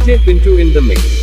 DJ Pintu in the mix.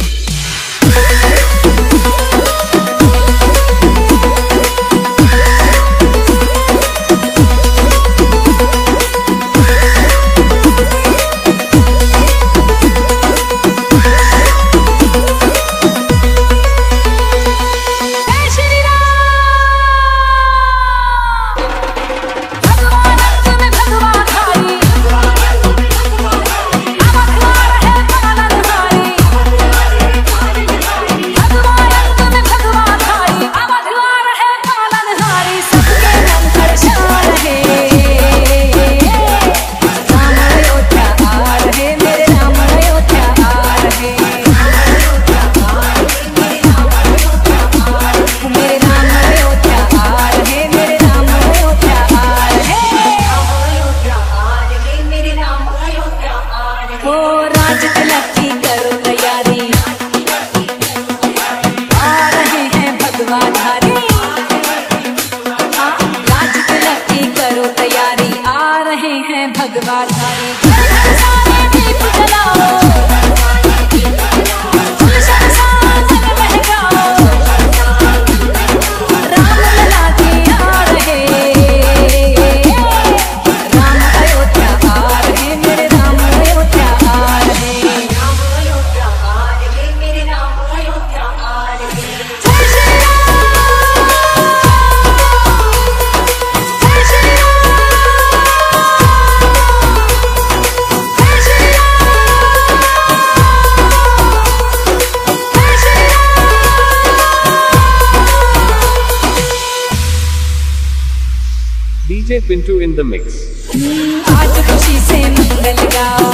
DJ Pintu in the mix. आज खुशी से मंगल गाओ,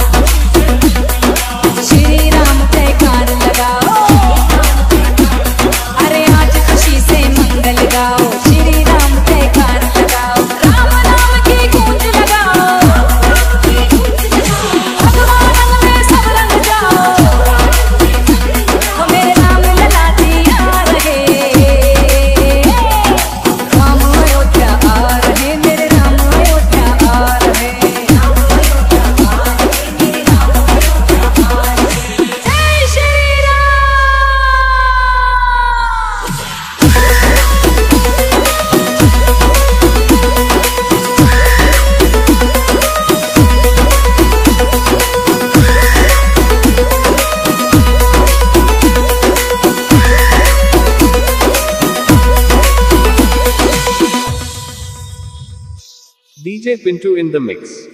श्री राम जयकार लगाओ। अरे आज खुशी से मंगल गाओ, श्री राम जयकार लगाओ। राम नाम की गूंज लगाओ, भगवान रंग में सब रंग जाओ। मेरे राम लला जी आ रहे, राम अयोध्या आ रहे, मेरे राम अयोध्या आ रहे। जय Shri Ram. DJ Pintu in the mix.